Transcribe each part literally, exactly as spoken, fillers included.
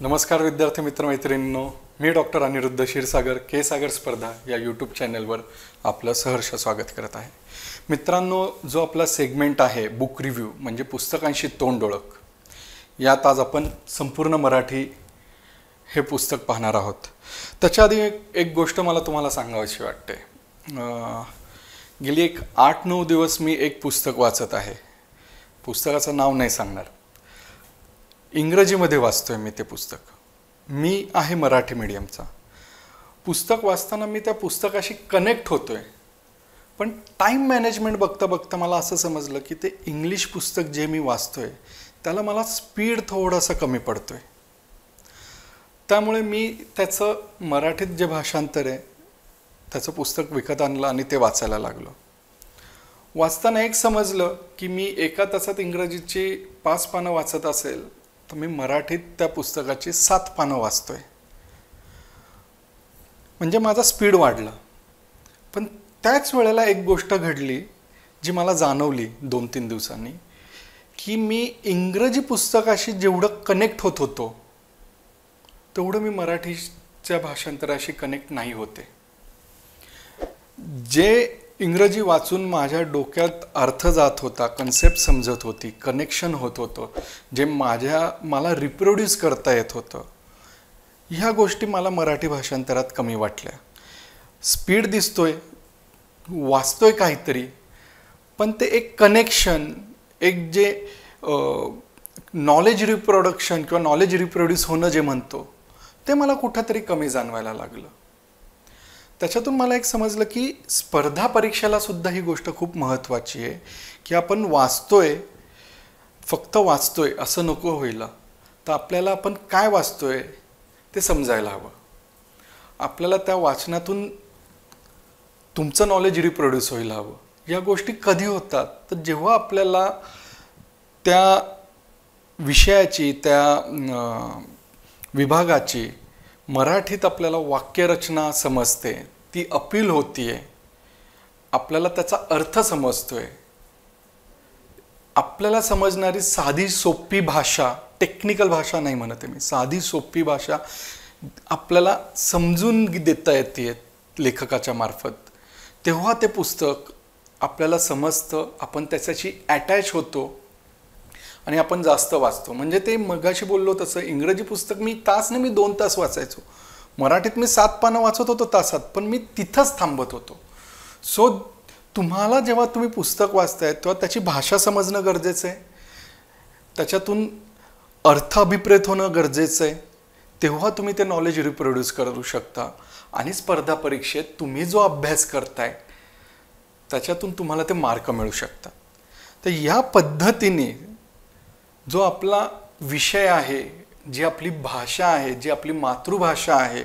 नमस्कार विद्यार्थी मित्र मैत्रिणींनो, मी डॉक्टर अनिरुद्ध क्षीरसागर के सागर स्पर्धा या यूट्यूब चॅनलवर आपलं सहर्ष स्वागत करत आहे. मित्रांनो, जो आपला सेगमेंट आहे बुक रिव्ह्यू म्हणजे पुस्तकांशी तोंड ओळख, यात आज आपण संपूर्ण मराठी हे पुस्तक पाहणार आहोत. त्याच्या आधी एक एक गोष्ट मला तुम्हाला सांगावीशी वाटते. गेली एक आठ नऊ दिवस मी एक पुस्तक वाचत आहे. पुस्तकाचं नाव नाही सांगणार. इंग्रजीमध्ये वाचतोय मी ते पुस्तक. मी आहे मराठी मीडियमचा. पुस्तक वाचताना मी त्या पुस्तकाशी कनेक्ट होतोय, पण टाईम मॅनेजमेंट बघता बघता मला असं समजलं की ते इंग्लिश पुस्तक जे मी वाचतोय त्याला मला स्पीड थोडासा कमी पडतोय. त्यामुळे मी त्याचं मराठीत जे भाषांतर आहे त्याचं पुस्तक विकत आणलं आणि ते वाचायला लागलो. वाचताना एक समजलं की मी एका तासात इंग्रजीची पाच पानं वाचत असेल तर मी मराठीत त्या पुस्तकाची सात पानं वाचतोय. म्हणजे माझा स्पीड वाढला. पण त्याच वेळेला एक गोष्ट घडली जी मला जाणवली दोन तीन दिवसांनी, की मी इंग्रजी पुस्तकाशी जेवढं कनेक्ट होत होतो तेवढं मी मराठीच्या भाषांतराशी कनेक्ट नाही होते. जे इंग्रजी वाचून माझ्या डोक्यात अर्थ जात होता, कन्सेप्ट समजत होती, कनेक्शन होत होतं, जे माझ्या मला रिप्रोड्यूस करता येत होतं, ह्या गोष्टी मला मराठी भाषांतरात कमी वाटल्या. स्पीड दिसतोय, वाचतोय काहीतरी, पण ते एक कनेक्शन, एक जे नॉलेज रिप्रोडक्शन किंवा नॉलेज रिप्रोड्यूस होणं जे म्हणतो ते मला कुठंतरी कमी जाणवायला लागलं. त्याच्यातून मला एक समजलं की स्पर्धा परीक्षेला सुद्धा ही गोष्ट खूप महत्त्वाची आहे की आपण वाचतोय, फक्त वाचतोय असं नको व्हायला. तर आपल्याला आपण काय वाचतोय ते समजायला हवं. आपल्याला त्या वाचनातून तुमचं नॉलेज रिप्रोड्यूस व्हायला हवं. या गोष्टी कधी होतात तर जेव्हा आपल्याला त्या विषयाची, त्या विभागाची मराठीत आपल्याला वाक्यरचना समजते, ती अपील होतीये, आपल्याला त्याचा अर्थ समजतोय, आपल्याला समजणारी साधी सोपी भाषा, टेक्निकल भाषा नाही म्हणते मी, साधी सोपी भाषा आपल्याला समजून देता येते लेखकाच्या मार्फत, तेव्हा ते पुस्तक आपल्याला समजतं, आपण त्याच्याशी अटॅच होतो आणि आपण जास्त वाचतो. म्हणजे ते मगाशी बोललो तसं इंग्रजी पुस्तक मी तास नाही, मी दोन तास वाचायचो. मराठीत मी सात पानं वाचत होतो तासात, पण मी तिथंच थांबत होतो. सो तुम्हाला जेव्हा तुम्ही पुस्तक वाचताय तेव्हा त्याची भाषा समजणं गरजेचं आहे, त्याच्यातून अर्थ अभिप्रेत होणं गरजेचं आहे. तेव्हा तुम्ही ते नॉलेज रिप्रोड्यूस करू शकता आणि स्पर्धा परीक्षेत तुम्ही जो अभ्यास करताय त्याच्यातून तुम्हाला ते मार्क मिळू शकतात. तर या पद्धतीने जो आपला विषय आहे, जी आपली भाषा आहे, जी आपली मातृभाषा आहे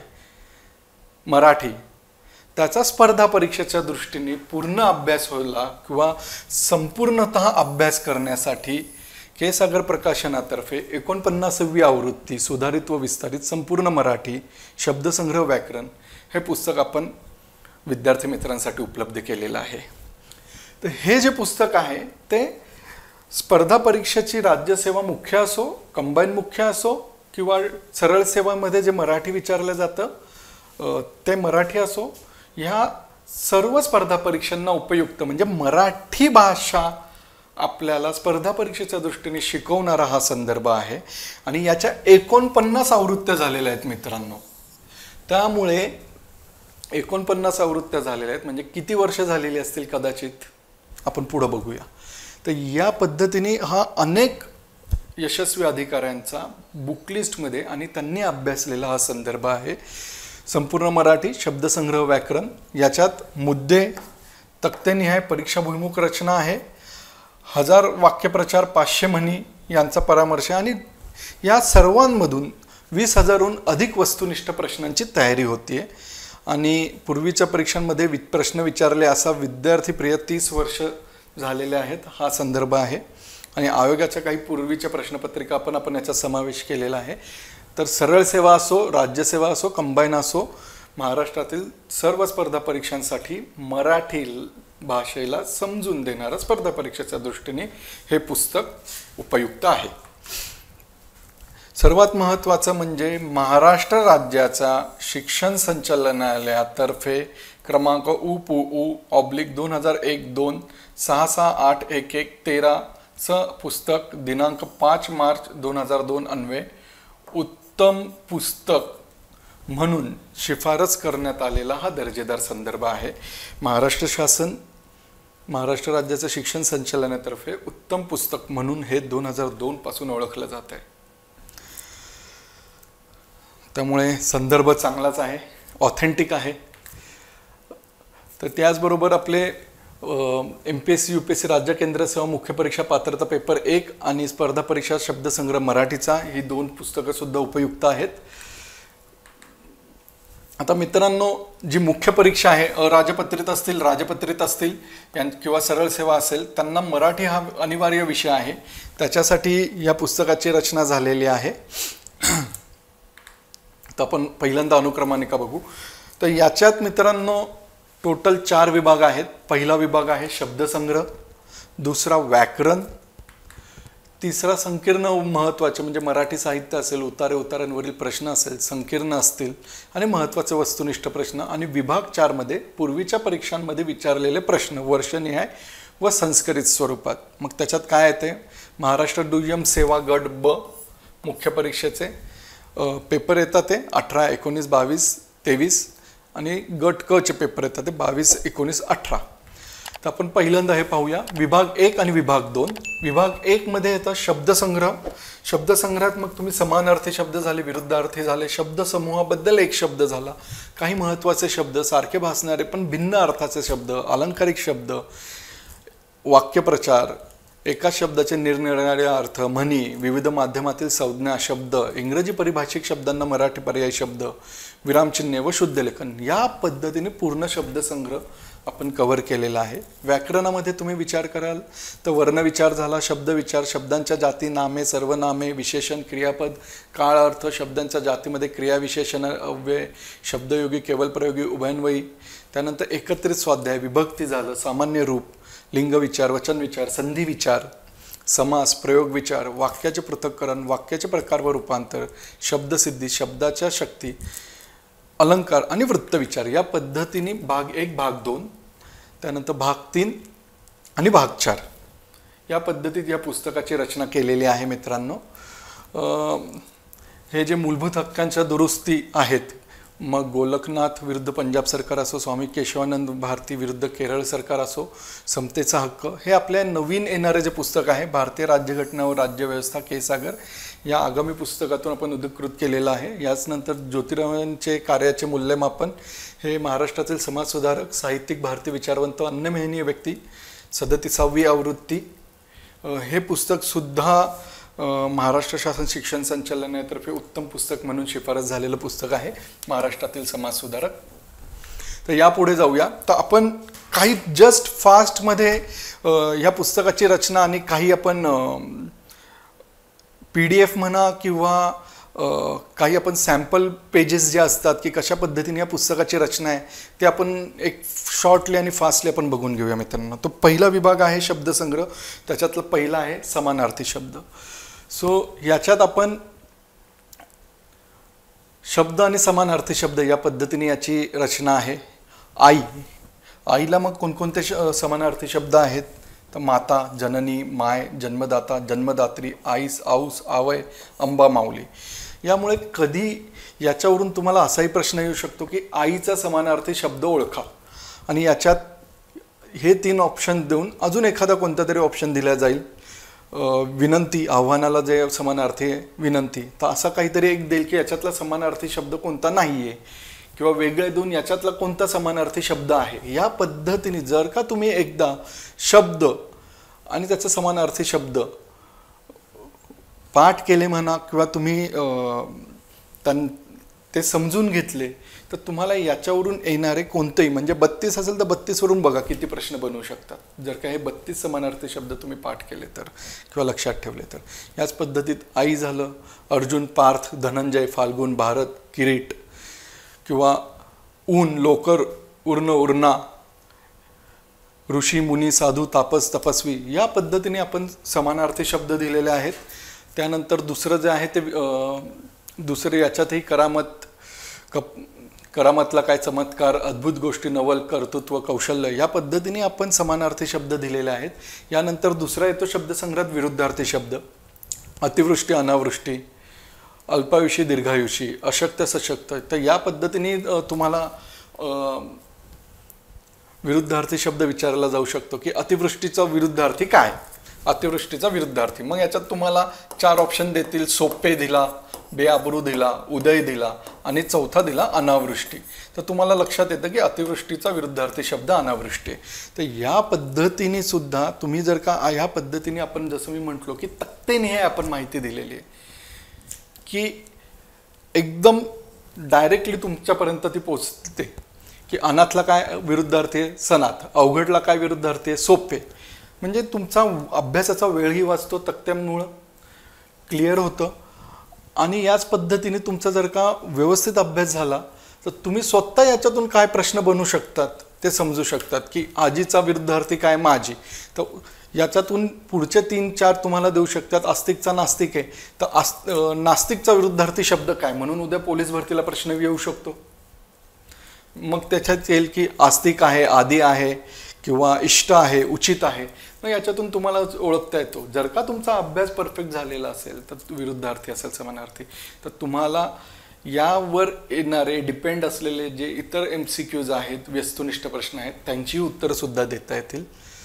मराठी, त्याचा स्पर्धा परीक्षेच्या दृष्टीने पूर्ण अभ्यास व्हायला किंवा संपूर्णतः अभ्यास करण्यासाठी के सागर प्रकाशनातर्फे एकोणपन्नासावी आवृत्ती सुधारित व विस्तारित संपूर्ण मराठी शब्दसंग्रह व्याकरण हे पुस्तक आपण विद्यार्थी मित्रांसाठी उपलब्ध केलेलं आहे. तर हे जे पुस्तक आहे ते स्पर्धा परीक्षेची राज्यसेवा मुख्य असो, कंबाईन मुख्य असो किंवा सरळ सेवामध्ये जे मराठी विचारलं जातं ते मराठी असो, ह्या सर्व स्पर्धा परीक्षांना उपयुक्त, म्हणजे मराठी भाषा आपल्याला स्पर्धा परीक्षेच्या दृष्टीने शिकवणारा हा संदर्भ आहे. आणि याच्या एकोणपन्नास आवृत्त्या झालेल्या आहेत मित्रांनो. त्यामुळे एकोणपन्नास आवृत्त्या झालेल्या आहेत म्हणजे किती वर्ष झालेली असतील कदाचित आपण पुढं बघूया. तर या पद्धतीने हा अनेक यशस्वी अधिकाऱ्यांचा बुकलिस्टमध्ये आणि त्यांनी अभ्यासलेला हा संदर्भ आहे. संपूर्ण मराठी शब्दसंग्रह व्याकरण, याच्यात मुद्दे, तक्तेनिहाय परीक्षाभिमुख रचना आहे, हजार वाक्यप्रचार, पाचशे म्हणी यांचा परामर्श, आणि या सर्वांमधून वीस हजारहून अधिक वस्तुनिष्ठ प्रश्नांची तयारी होतीये. आणि पूर्वीच्या परीक्षांमध्ये वि प्रश्न विचारले असा विद्यार्थीप्रिय तीस वर्ष झालेले आहेत हा संदर्भ आहे. आणि आयोगाच्या काही पूर्वीच्या प्रश्नपत्रिका आपण आपण याचा समावेश केलेला आहे. तर सरळ सेवा असो, राज्यसेवा असो, कंबाईन असो, महाराष्ट्रातील सर्व स्पर्धा परीक्षांसाठी मराठी भाषेला समजून देणारं स्पर्धा परीक्षेच्या दृष्टीने हे पुस्तक उपयुक्त आहे. सर्वात महत्त्वाचं म्हणजे महाराष्ट्र राज्याचा शिक्षण संचालनालयातर्फे क्रमांक उ पु उ ऑब्लिक दोन हजार एक दोन सहा सहा आठ एक एक तेराचं पुस्तक दिनांक पाच मार्च दोन हजार दोन अन्वये उत्तम पुस्तक म्हणून शिफारस करण्यात आलेला हा दर्जेदार संदर्भ आहे. महाराष्ट्र शासन महाराष्ट्र राज्याचं शिक्षण संचालनातर्फे उत्तम पुस्तक म्हणून हे दोन हजार दोन पासून ओळखलं जात आहे. त्यामुळे संदर्भ चांगलाच आहे, ऑथेंटिक आहे. तर त्याचबरोबर आपले M P S C U P S C राज्य केंद्रासह मुख्य परीक्षा पात्रता पेपर एक आणि स्पर्धा परीक्षा शब्दसंग्रह मराठीचा ही दोन पुस्तकं सुद्धा उपयुक्त आहेत. आता मित्रांनो, जी मुख्य परीक्षा आहे, अराजपत्रित असतील, राजपत्रित असतील किंवा सरळ सेवा असेल, त्यांना मराठी हा अनिवार्य विषय आहे. त्याच्यासाठी या पुस्तकाची रचना झालेली आहे. तर आपण पहिल्यांदा अनुक्रमानिका बघू. तर याच्यात मित्रांनो टोटल चार विभाग आहेत. पहिला विभाग आहे शब्दसंग्रह, दुसरा व्याकरण, तिसरा संकीर्ण महत्त्वाचे म्हणजे मराठी साहित्य असेल, उतारे उतारांवरील प्रश्न असेल, संकीर्ण असतील आणि महत्त्वाचे वस्तुनिष्ठ प्रश्न, आणि विभाग चारमध्ये पूर्वीच्या परीक्षांमध्ये विचारलेले प्रश्न वर्षनिहाय व संस्करित स्वरूपात. मग त्याच्यात काय येते? महाराष्ट्र दुय्यम सेवा गट ब मुख्य परीक्षेचे पेपर येतात ते अठरा एकोणीस बावीस तेवीस, आणि गट क चे पेपर येतात ते बावीस एकोणीस अठरा. तर आपण पहिल्यांदा हे पाहूया विभाग एक आणि विभाग दोन. विभाग एक मध्ये येतं शब्दसंग्रह. शब्दसंग्रहात मग तुम्ही समानार्थी शब्द झाले, विरुद्धार्थी झाले, शब्द समूहाबद्दल एक शब्द झाला, काही महत्त्वाचे शब्द, सारखे भासणारे पण भिन्न अर्थाचे शब्द, अलंकारिक शब्द, वाक्यप्रचार, एका शब्दाचे निरनिराळे अर्थ, म्हणी, विविध माध्यमातील संज्ञा, शब्द, इंग्रजी परिभाषिक शब्दांना मराठी पर्यायी शब्द, विरामचिन्हे व शुद्धलेखन, या पद्धतीने पूर्ण शब्दसंग्रह आपण कव्हर केलेला आहे. व्याकरणामध्ये तुम्ही विचार कराल तर वर्णविचार झाला, शब्दविचार, शब्दांच्या जाती, नामे, सर्वनामे, विशेषण, क्रियापद, काळ, अर्थ, शब्दांच्या जातीमध्ये क्रियाविशेषण, अव्यय, शब्दयोगी, केवलप्रयोगी, उभयन्वयी, त्यानंतर एकत्रित स्वाध्याय, विभक्ती झालं, सामान्य रूप, लिंगविचार, वचनविचार, संधिविचार, समास, प्रयोगविचार, वाक्याचे पृथक्करण, वाक्याचे प्रकार व रूपांतर, शब्दसिद्धी, शब्दाच्या शक्ती, अलंकार आणि वृत्तविचार, या पद्धतीने भाग एक, भाग दोन, त्यानंतर भाग तीन आणि भाग चार या पद्धतीत या पुस्तकाची रचना केलेली आहे. मित्रांनो, हे जे मूलभूत हक्कांच्या दुरुस्ती आहेत, मग गोलकनाथ विरुद्ध पंजाब सरकार असो, स्वामी केशवानंद भारती विरुद्ध केरळ सरकार असो, समतेचा हक्क, हे आपल्या नवीन येणारे जे पुस्तक आहे भारतीय राज्यघटना व राज्यव्यवस्था केसागर, या आगामी पुस्तकातून आपण उद्धृत केलेलं आहे. याचनंतर ज्योतिरावांचे कार्याचे मूल्यमापन, हे महाराष्ट्रातील समाजसुधारक, साहित्यिक, भारतीय विचारवंत, अन्य मेहनीय व्यक्ती, सदतीसावी आवृत्ती, हे पुस्तकसुद्धा महाराष्ट्र शासन शिक्षण संचालनालयातर्फे उत्तम पुस्तक म्हणून शिफारस झालेलं पुस्तक आहे, महाराष्ट्रातील समाजसुधारक. तर यापुढे जाऊया. तर आपण काही जस्ट फास्टमध्ये ह्या पुस्तकाची रचना आणि काही आपण पी डी एफ म्हणा किंवा काही आपण सॅम्पल पेजेस जे असतात की कशा पद्धतीने या पुस्तकाची रचना आहे ते आपण एक शॉर्टली आणि फास्टली आपण बघून घेऊया मित्रांनो. तो पहिला विभाग आहे शब्दसंग्रह, त्याच्यातला पहिला आहे समानार्थी शब्द. सो याच्यात आपण शब्द आणि समानार्थी शब्द या पद्धतीने याची रचना आहे. आई, आईला मग कोणकोणते समानार्थी शब्द आहेत? तर माता, जननी, माय, जन्मदाता, जन्मदात्री, आईस, आऊस, आवय, अंबा, माऊली. यामुळे कधी याच्यावरून तुम्हाला असाही प्रश्न येऊ शकतो की आईचा समानार्थी शब्द ओळखा, आणि याच्यात हे तीन ऑप्शन देऊन अजून एखादा कोणता तरी ऑप्शन दिला जाईल. विनंती, आव्हानाला जे समानार्थी आहे विनंती, तर असा काहीतरी एक देईल की याच्यातला समानार्थी शब्द कोणता नाही आहे, किंवा वेगळे देऊन याच्यातला कोणता समानार्थी शब्द आहे. या पद्धतीने जर का तुम्ही एकदा शब्द आणि त्याचा समानार्थी शब्द पाठ केले म्हणा किंवा तुम्ही तन ते समजून घेतले तर तुम्हाला याच्यावरून येणारे कोणतेही, म्हणजे बत्तीस असेल तर बत्तीसवरून बघा किती प्रश्न बनवू शकतात, जर का हे बत्तीस समानार्थी शब्द तुम्ही पाठ केले तर किंवा लक्षात ठेवले तर. याच पद्धतीत आई झालं, अर्जुन, पार्थ, धनंजय, फाल्गुन, भारत, किरीट, किंवा ऊन, लोकर, उर्ण, उर्णा, ऋषी, मुनी, साधू, तापस, तपस्वी, या पद्धतीने आपण समानार्थी शब्द दिलेले आहेत. त्यानंतर दुसरं जे आहे ते दुसरे याच्यातही करामत कप करामतला काय चमत्कार, अद्भुत गोष्टी, नवल, कर्तृत्व, कौशल्य या पद्धतीने आपण समानार्थी शब्द दिलेले आहेत. यानंतर दुसरा येतो शब्दसंग्रहात विरुद्धार्थी शब्द. अतिवृष्टी, अनावृष्टी, अल्पायुषी, दीर्घायुषी, अशक्य, सशक्त. तर या पद्धतीने तुम्हाला विरुद्धार्थी शब्द विचारला जाऊ शकतो की अतिवृष्टीचा विरुद्धार्थी काय, अतिवृष्टीचा विरुद्धार्थी. मग याच्यात तुम्हाला चार ऑप्शन देतील. सोपे दिला, बेआबरू दिला, उदय दिला आणि चौथा दिला अनावृष्टी. तर तुम्हाला लक्षात येतं की अतिवृष्टीचा विरुद्धार्थी शब्द अनावृष्टी. तर या पद्धतीने सुद्धा तुम्ही जर का ह्या पद्धतीने आपण जसं मी म्हटलो की तक्तेने हे आपण माहिती दिलेली आहे की एकदम डायरेक्टली तुमच्यापर्यंत ती पोचते की अनाथला काय विरुद्धार्थी आहे, सनाथ. अवघडला काय विरुद्धार्थी आहे, सोपे. म्हणजे तुमचा अभ्यासाचा वेळही वाचतो, तक्त्यांमुळं क्लिअर होतं. आणि याच पद्धतीने तुमचा जर का व्यवस्थित अभ्यास झाला तर तुम्ही स्वतः याच्यातून काय प्रश्न बनवू शकतात ते समजू शकतात की आजीचा विरुद्धार्थी काय, माझी. तर याच्यातून पुढचे तीन चार तुम्हाला देऊ शकतात. आस्तिकचा नास्तिक आहे तर आस् नास्तिकचा विरुद्धार्थी शब्द काय, म्हणून उद्या पोलीस भरतीला प्रश्न येऊ शकतो. मग त्याच्यात येईल की आस्तिक आहे, आदी आहे किंवा इष्ट आहे, उचित आहे. मग याच्यातून तुम्हाला ओळखता येतो. जर का तुमचा अभ्यास परफेक्ट झालेला असेल तर विरुद्धार्थी असेल, समानार्थी, तर तुम्हाला यावर येणारे डिपेंड असलेले जे इतर एम सी क्यूज आहेत, वस्तुनिष्ठ प्रश्न आहेत, त्यांची उत्तरं सुद्धा देता येतील.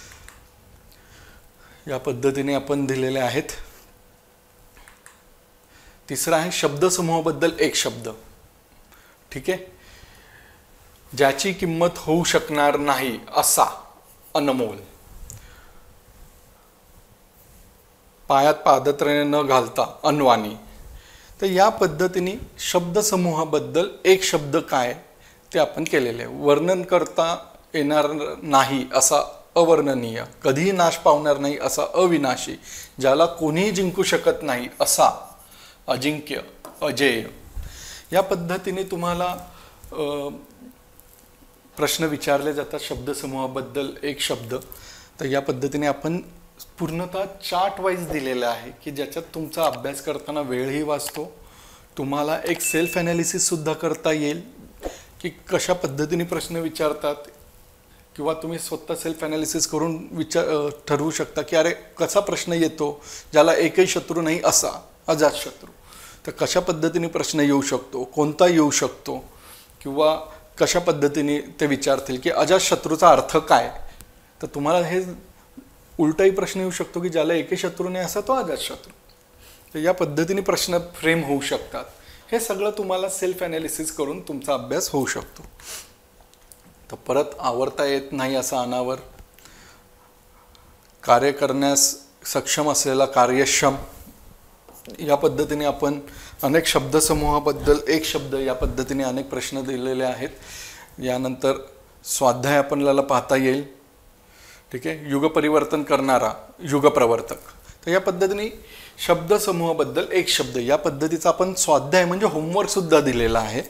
या पद्धतीने आपण दिलेले आहेत. तिसरा आहे शब्दसमूहाबद्दल एक शब्द. ठीक आहे. ज्याची किंमत होऊ शकणार नाही असा, अनमोल. पायात पादत्राणे न घालता, अनवाणी. तर या पद्धतीने शब्दसमूहाबद्दल एक शब्द काय ते आपण केलेले आहे. वर्णन करता येणार नाही असा, अवर्णनीय. कधीही नाश पावणार नाही असा, अविनाशी. ज्याला कोणीही जिंकू शकत नाही असा, अजिंक्य, अजेय. या पद्धतीने तुम्हाला प्रश्न विचारले जातात शब्दसमूहाबद्दल एक शब्द. तर या पद्धतीने आपण पूर्णतः चार्ट वाईज दिलेला आहे की ज्याच्यात तुमचा अभ्यास करताना वेळही वाचतो, तुम्हाला एक सेल्फ ॲनालिसिस सुद्धा करता येईल की कशा पद्धतीने प्रश्न विचारतात, किंवा तुम्ही स्वतः सेल्फ ॲनालिसिस करून विचार ठरवू शकता की अरे कसा प्रश्न येतो ज्याला एकही शत्रू नाही असा, अजातशत्रू. तर कशा पद्धतीने प्रश्न येऊ शकतो, कोणता येऊ शकतो, किंवा कशा पद्धतीने ते विचारतील की अजातशत्रूचा अर्थ काय. तर तुम्हाला हे उलटाही प्रश्न येऊ शकतो की ज्याला एकही शत्रू नाही असा तो अजातशत्रू. तर या पद्धतीने प्रश्न फ्रेम होऊ शकतात. हे सगळं तुम्हाला सेल्फ ॲनालिसिस करून तुमचा अभ्यास होऊ शकतो. तर परत आवरता येत नाही असा अनावर, कार्य करण्यास सक्षम असलेला कार्यक्षम. या पद्धतीने आपण अनेक शब्दसमूहाबद्दल एक शब्द या पद्धतीने अनेक प्रश्न दिलेले आहेत. यानंतर स्वाध्याय आपल्याला पाहता येईल. ठीक आहे. युगपरिवर्तन करणारा, युगप्रवर्तक. तर या पद्धतीने शब्दसमूहाबद्दल एक शब्द या पद्धतीचा आपण स्वाध्याय म्हणजे होमवर्क सुद्धा दिलेला आहे.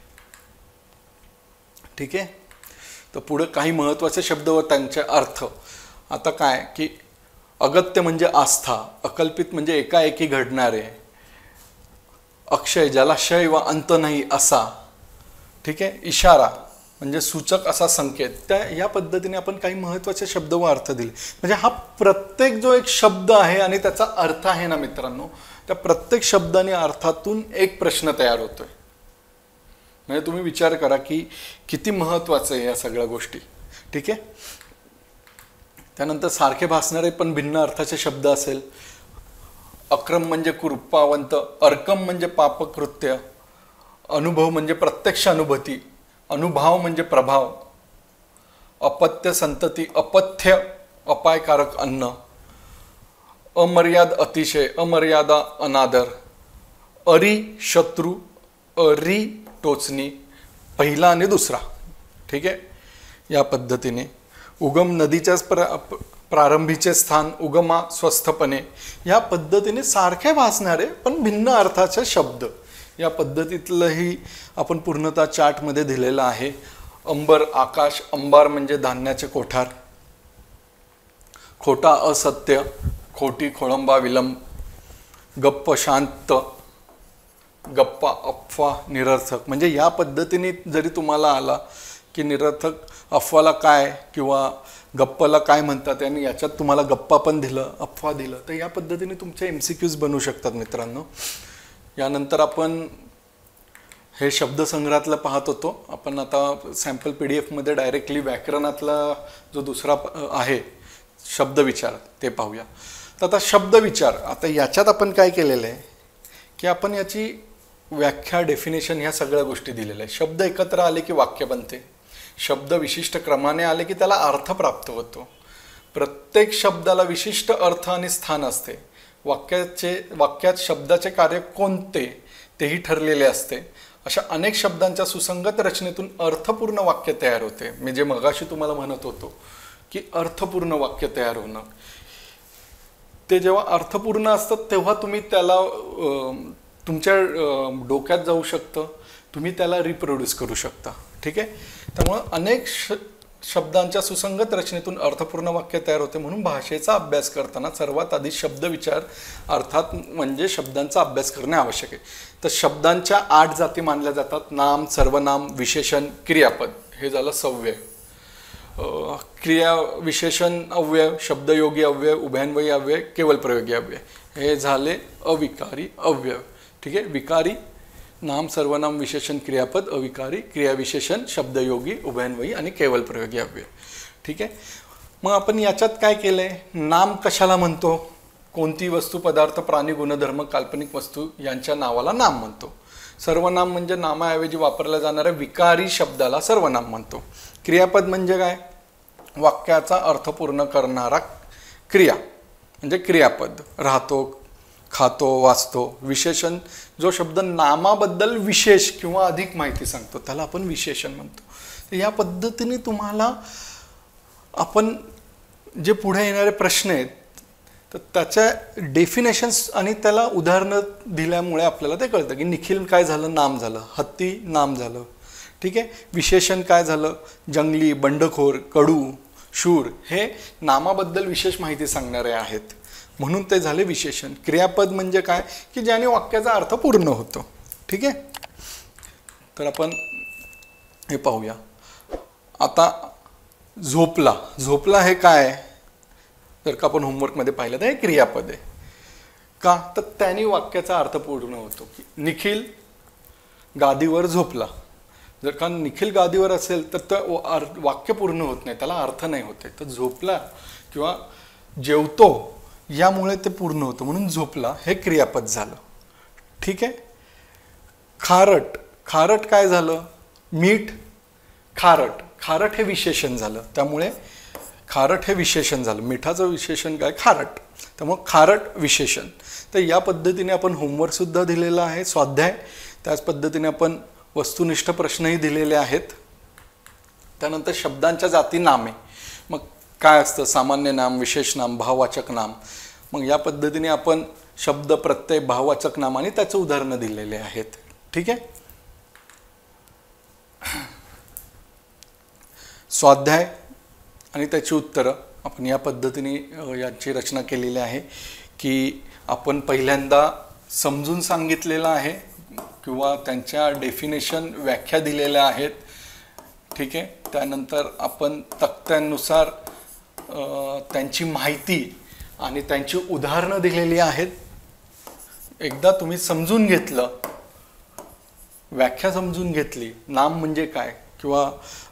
ठीक आहे. तर पुढे काही महत्त्वाचे शब्द व त्यांचे अर्थ. आता काय की अगत्य म्हणजे आस्था, अकल्पित म्हणजे एकाएकी घडणारे, अक्षय ज्याला क्षय व अंत नाही असा. ठीक आहे. इशारा म्हणजे सूचक असा संकेत. त्या या पद्धतीने आपण काही महत्त्वाचे शब्द व अर्थ दिले. म्हणजे हा प्रत्येक जो एक शब्द आहे आणि त्याचा अर्थ आहे ना मित्रांनो, त्या प्रत्येक शब्द आणि अर्थातून एक प्रश्न तयार होतोय. म्हणजे तुम्ही विचार करा की किती महत्त्वाचं आहे या सगळ्या गोष्टी. ठीक आहे. त्यानंतर सारखे भासणारे पण भिन्न अर्थाचे शब्द असेल. अक्रम म्हणजे कृपावंत, अर्कम म्हणजे पापकृत्य, अनुभव म्हणजे प्रत्यक्ष अनुभूती, अनुभाव म्हणजे प्रभाव, अपत्य संतती, अपथ्य अपायकारक अन्न, अमर्याद अतिशय, अमर्यादा अनादर, अरी शत्रू, अरी टोचणी, पहिला आणि दुसरा. ठीक आहे. या पद्धतीने उगम नदीच्याच प्र प्रारंभीचे स्थान, उगमा स्वस्थपणे. या पद्धतीने सारखे भासणारे पण भिन्न अर्थाचे शब्द या पद्धतीतलंही आपण पूर्णतः चार्टमध्ये दिलेलं आहे. अंबर आकाश, अंबार म्हणजे धान्याचे कोठार, खोटा असत्य, खोटी खोळंबा विलंब, गप्प, शांत, गप्पा, अफवा, निरर्थक. म्हणजे या पद्धतीने जरी तुम्हाला आला की निरर्थक अफवाला काय किंवा गप्पाला काय म्हणतात आणि याच्यात तुम्हाला गप्पा पण दिलं, अफवा दिलं, तर या पद्धतीने तुमचे एम सी क्यूज बनू शकतात मित्रांनो. यानंतर आपण हे शब्दसंग्रहातलं पाहत होतो. आपण आता सॅम्पल पी डी एफमध्ये डायरेक्टली व्याकरणातला जो दुसरा आहे शब्दविचार ते पाहूया. तर आता शब्दविचार, आता याच्यात आपण काय केलेलं आहे की आपण याची व्याख्या, डेफिनेशन ह्या सगळ्या गोष्टी दिलेल्या आहेत. शब्द एकत्र आले की वाक्य बनते. शब्द विशिष्ट क्रमाने आले की त्याला अर्थ प्राप्त होतो. प्रत्येक शब्दाला विशिष्ट अर्थ आणि स्थान असते. वाक्याचे वाक्यात शब्दाचे कार्य कोणते तेही ठरलेले असते. अशा अनेक शब्दांच्या सुसंगत रचनेतून अर्थपूर्ण वाक्य तयार होते. मी जे मगाशी तुम्हाला म्हणत होतो की अर्थपूर्ण वाक्य तयार होणं, ते जेव्हा अर्थपूर्ण असतं तेव्हा तुम्ही त्याला तुमच्या डोक्यात जाऊ शकतं, तुम्ही त्याला रिप्रोड्यूस करू शकता. ठीक आहे. त्यामुळं अनेक श शब्दांच्या सुसंगत रचनेतून अर्थपूर्ण वाक्य तयार होते. म्हणून भाषेचा अभ्यास करताना सर्वात आधी शब्दविचार अर्थात म्हणजे शब्दांचा अभ्यास करणे आवश्यक आहे. तर शब्दांच्या आठ जाती मानल्या जातात. नाम, सर्वनाम, विशेषण, क्रियापद. हे झालं सव्यय. क्रिया विशेषण अव्यय, शब्दयोगी अव्यय, उभयान्वयी अव्यय, केवल प्रयोगी अव्यय. हे झाले अविकारी अव्यय. ठीक आहे. विकारी नाम, सर्वनाम, विशेषण, क्रियापद. अविकारी क्रियाविशेषण, शब्दयोगी, उभयान्वयी आणि केवल प्रयोगी अव्यय. ठीक आहे. मग आपण याच्यात काय केलंय, नाम कशाला म्हणतो, कोणती वस्तू, पदार्थ, प्राणी, गुणधर्म, काल्पनिक वस्तू यांच्या नावाला नाम म्हणतो. सर्वनाम म्हणजे नामाऐवजी वापरल्या जाणाऱ्या विकारी शब्दाला सर्वनाम म्हणतो. क्रियापद म्हणजे काय, वाक्याचा अर्थ पूर्ण करणारा क्रिया म्हणजे क्रियापद. राहतो, खातो, वाचतो. विशेषण जो शब्द नामाबद्दल विशेष किंवा अधिक माहिती सांगतो त्याला आपण विशेषण म्हणतो. तर या पद्धतीने तुम्हाला आपण जे पुढे येणारे प्रश्न आहेत तर त्याच्या डेफिनेशन्स आणि त्याला उदाहरणं दिल्यामुळे आपल्याला ते कळतं की निखिल काय झालं, नाम झालं. हत्ती नाम झालं. ठीक आहे. विशेषण काय झालं, जंगली, बंडखोर, कडू, शूर हे नामाबद्दल विशेष माहिती सांगणारे आहेत म्हणून ते झाले विशेषण. क्रियापद म्हणजे काय की ज्याने वाक्याचा अर्थ पूर्ण होतो. ठीक आहे. तर आपण हे पाहूया. आता झोपला, झोपला हे काय, जर का आपण होमवर्कमध्ये पाहिलं तर हे क्रियापद आहे. का तर त्याने वाक्याचा अर्थ पूर्ण होतो. की निखिल गादीवर झोपला. जर का निखिल गादीवर असेल तर ते वाक्य पूर्ण होत नाही, त्याला अर्थ नाही होते. तर झोपला किंवा जेवतो यामुळे ते पूर्ण होतं म्हणून झोपला हे क्रियापद झालं. ठीक आहे. खारट, खारट काय झालं, मीठ, खारट, खारट हे विशेषण झालं. त्यामुळे खारट हे विशेषण झालं. मिठाचं विशेषण काय, खारट. त्यामुळे खारट विशेषण. तर या पद्धतीने आपण होमवर्कसुद्धा दिलेला आहे, स्वाध्याय. त्याच पद्धतीने आपण वस्तुनिष्ठ प्रश्नही दिलेले आहेत. त्यानंतर शब्दांच्या जाती, नामे. मग काय असतं, सामान्य नाम, विशेष नाम, भाववाचक नाम. मग या पद्धतीने आपण शब्द, प्रत्यय, भाववाचक नाम आणि त्याचे उदाहरणं दिलेले आहेत. ठीक आहे. स्वाध्याय आणि त्याची उत्तरं आपण या पद्धतीने यांची रचना केलेली आहे की आपण पहिल्यांदा समजून सांगितलेलं आहे किंवा त्यांच्या डेफिनेशन, व्याख्या दिलेल्या आहेत. ठीक आहे. त्यानंतर आपण तक्त्यांनुसार त्यांची माहिती आणि त्यांची उदाहरणं दिलेली आहेत. एकदा तुम्ही समजून घेतलं, व्याख्या समजून घेतली, नाम म्हणजे काय किंवा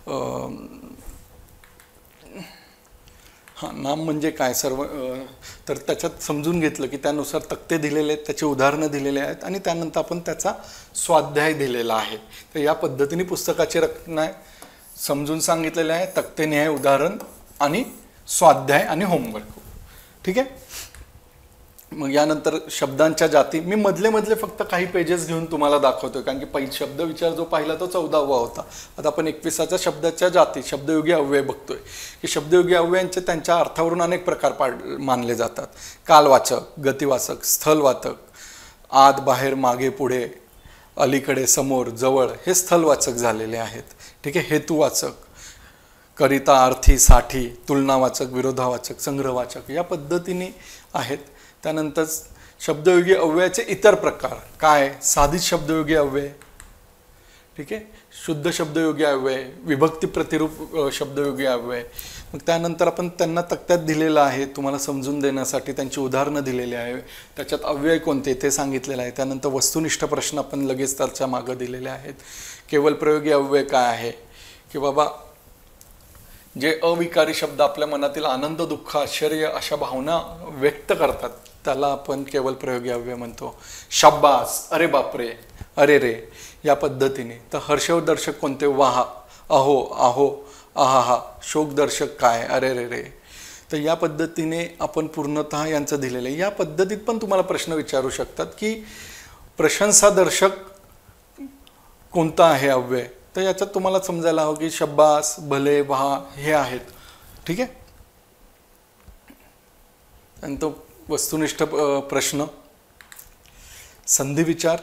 हां नाम म्हणजे काय सर्व, तर त्याच्यात समजून घेतलं की त्यानुसार तक्ते दिलेले आहेत, त्याचे उदाहरणं दिलेले आहेत आणि त्यानंतर आपण त्याचा स्वाध्याय दिलेला आहे. तर या पद्धतीने पुस्तकाची रचना समजून सांगितलेले आहे, तक्तेनिहाय उदाहरण आणि स्वाध्याय आणि होमवर्क. ठीक आहे. मग यानंतर शब्दांच्या जाती. मी मधले मधले फक्त काही पेजेस घेऊन तुम्हाला दाखवतोय कारण की पहिला शब्दविचार जो पाहिला तो चौदावा होता. आता आपण एकविसाच्या शब्दाच्या जाती, शब्दयोगी अव्यय बघतोय की शब्दयोगी अव्ययांचे त्यांच्या अर्थावरून अनेक प्रकार पाड मानले जातात. कालवाचक, गतिवाचक, स्थलवाचक, आत, बाहेर, मागे, पुढे, अलीकडे, समोर, जवळ हे स्थलवाचक झालेले आहेत. ठीक आहे. हेतुवाचक, करिता, अर्थी, साठी, तुलनावाचक, विरोधावाचक, संग्रहवाचक या पद्धतीने आहेत. त्यानंतर शब्दयोगी अव्ययाचे इतर प्रकार काय? साधित शब्दयोगी अव्यय, ठीक आहे, शुद्ध शब्दयोगी अव्यय, विभक्ती प्रतिरूप शब्दयोगी अव्यय. मग त्यानंतर आपण त्यांना तक्त्यात दिलेलं आहे तुम्हाला समजून देण्यासाठी, त्यांची उदाहरणं दिलेली आहे, त्याच्यात अव्यय कोणते ते सांगितलेलं आहे. त्यानंतर वस्तुनिष्ठ प्रश्न आपण लगेच त्याच्या मागं दिलेले आहेत. केवल प्रयोगी अव्यय काय आहे की बाबा जे अविकारी शब्द आपल्या मनातील आनंद, दुःख, आश्चर्य अशा भावना व्यक्त करतात त्याला आपण केवल प्रयोगी अव्यय म्हणतो. शाब्बास, अरे बापरे, अरे रे या पद्धतीने. तर हर्षदर्शक कोणते? वाह, अहो, आहो, आहा, शोकदर्शक काय? अरे रे रे. तर या पद्धतीने आपण पूर्णतः यांचं दिलेलं आहे. या पद्धतीत पण तुम्हाला प्रश्न विचारू शकतात की प्रशंसादर्शक कोणता आहे अव्यय. तर याच्यात तुम्हाला समजायला हवं की शब्बास, भले, वाह हे आहेत, ठीक आहे. आणि तो वस्तुनिष्ठ प्रश्न, संधी विचार.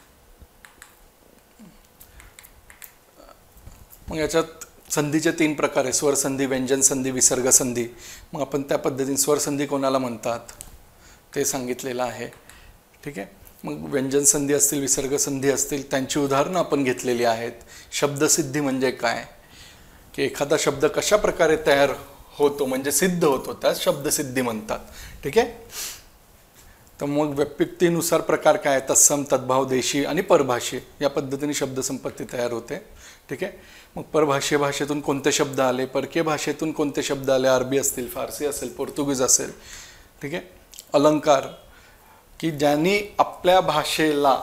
मग याच्यात संधीचे तीन प्रकार आहे, स्वर संधी, व्यंजन संधी, विसर्ग संधी. मग आपण त्या पद्धतीने स्वर संधी कोणाला म्हणतात ते सांगितलेलं आहे, ठीक आहे. मग व्यंजन संधी असतील, विसर्ग संधी असतील, त्यांची उदाहरणं आपण घेतलेली आहेत. शब्दसिद्धी म्हणजे काय की एखादा शब्द कशा प्रकारे तयार होतो म्हणजे सिद्ध होतो त्याच शब्दसिद्धी म्हणतात, ठीक आहे. तर मग व्युत्पत्तीनुसार प्रकार काय? तत्सम, तद्भाव, देशी आणि परभाषी या पद्धतीने शब्दसंपत्ती तयार होते, ठीक आहे. मग परभाषीय भाषेतून कोणते शब्द आले, परकीय भाषेतून कोणते शब्द आले, अरबी असतील, फारसी असेल, पोर्तुगीज असेल, ठीक आहे. अलंकार की ज्यांनी आपल्या भाषेला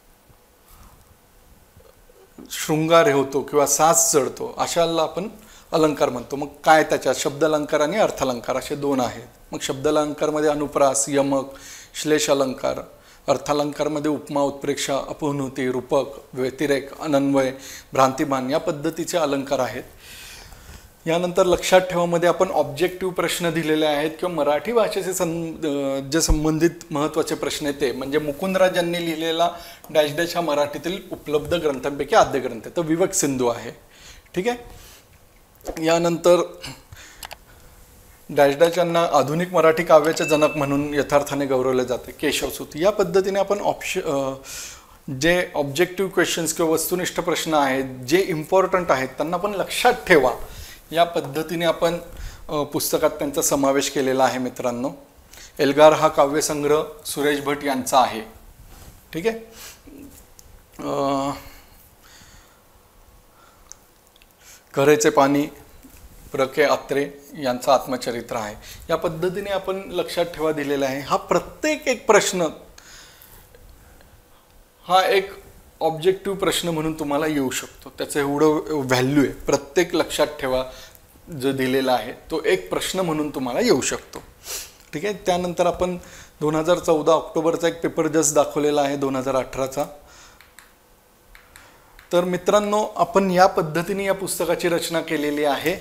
शृंगार होतो किंवा साज चढतो अशाला आपण अलंकार म्हणतो. मग काय त्याच्यात? शब्द अलंकार आणि अर्थालंकार असे दोन आहेत. मग शब्द अलंकारमध्ये अनुप्रास, यमक, श्लेष अलंकार. अर्थालंकारमध्ये उपमा, उत्प्रेक्षा, अपहृती, रूपक, व्यतिरेक, अनन्वय, भ्रांतिमान या पद्धतीचे अलंकार आहेत. यानंतर लक्षात ठेवामध्ये आपण ऑब्जेक्टिव्ह प्रश्न दिलेले आहेत किंवा मराठी भाषेचे सं जे संबंधित महत्त्वाचे प्रश्न आहेत ते म्हणजे मुकुंदराज यांनी लिहिलेला डॅश डॅश हा मराठीतील उपलब्ध ग्रंथांपैकी आद्य ग्रंथ आहे, तो विवेक सिंधू आहे, ठीक आहे. यानंतर डॅश डॅश यांना आधुनिक मराठी काव्याचे जनक म्हणून यथार्थाने गौरवले जाते, केशवसूत. या पद्धतीने आपण ऑप्श जे ऑब्जेक्टिव्ह क्वेश्चन्स किंवा वस्तुनिष्ठ प्रश्न आहेत जे इम्पॉर्टंट आहेत त्यांना पण लक्षात ठेवा या पद्धतीने आपण पुस्तकात त्यांचा समावेश केलेला आहे मित्रांनो. एल्गार हा काव्यसंग्रह सुरेश भट यांचा आहे, ठीक आहे. कऱ्हेचे पाणी प्र के अत्रे यांचं आत्मचरित्र आहे. या पद्धतीने आपण लक्षात ठेवा दिलेला आहे. हा प्रत्येक एक प्रश्न हा एक ऑब्जेक्टिव्ह प्रश्न म्हणून तुम्हाला येऊ शकतो, त्याचं एवढं व्हॅल्यू आहे. प्रत्येक लक्षात ठेवा जो दिलेला आहे तो एक प्रश्न म्हणून तुम्हाला येऊ शकतो, ठीक आहे. त्यानंतर आपण दोन हजार चौदा ऑक्टोबरचा एक पेपर जस्ट दाखवलेला आहे दोन हजार अठराचा. तर मित्रांनो आपण या पद्धतीने या पुस्तकाची रचना केलेली आहे.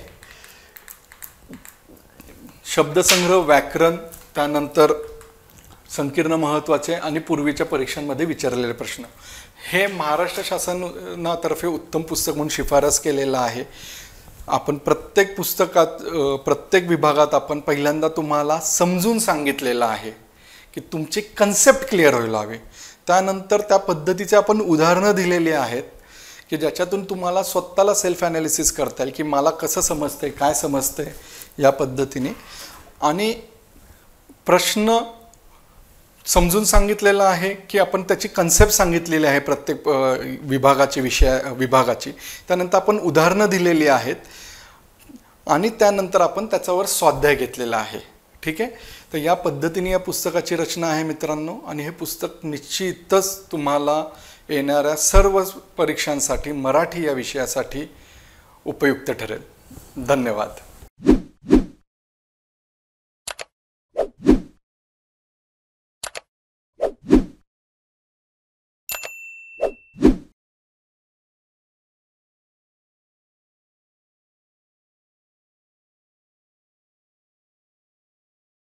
शब्दसंग्रह, व्याकरण, त्यानंतर संकीर्ण महत्त्वाचे आणि पूर्वीच्या परीक्षांमध्ये विचारलेले प्रश्न. हे महाराष्ट्र शासनातर्फे उत्तम पुस्तक म्हणून शिफारस केलेलं आहे. आपण प्रत्येक पुस्तकात प्रत्येक विभागात आपण पहिल्यांदा तुम्हाला समजून सांगितलेलं आहे की तुमची कन्सेप्ट क्लिअर व्हायला हवी. त्यानंतर त्या पद्धतीचे आपण उदाहरणं दिलेली आहेत की ज्याच्यातून तुम्हाला स्वतःला सेल्फ ॲनालिसिस करता येईल की मला कसं समजतंय, काय समजतंय या पद्धतीने. आणि प्रश्न समजून सांगितलेला आहे की आपण त्याची कन्सेप्ट सांगितलेली आहे प्रत्येक विभागाची विषय विभागाची. त्यानंतर आपण उदाहरणं दिलेली आहेत आणि त्यानंतर आपण त्याच्यावर स्वाध्याय घेतलेला आहे, ठीक आहे. तर या पद्धतीने या पुस्तकाची रचना आहे मित्रांनो. आणि हे पुस्तक निश्चितच तुम्हाला येणाऱ्या सर्व परीक्षांसाठी मराठी या विषयासाठी उपयुक्त ठरेल. धन्यवाद.